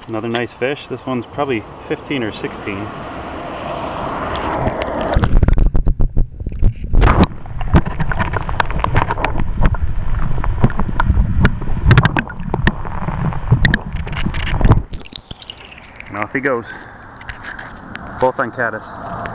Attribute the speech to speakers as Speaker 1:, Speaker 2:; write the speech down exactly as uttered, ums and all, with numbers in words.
Speaker 1: Another nice fish. This one's probably fifteen or sixteen. And off he goes. Both on caddis.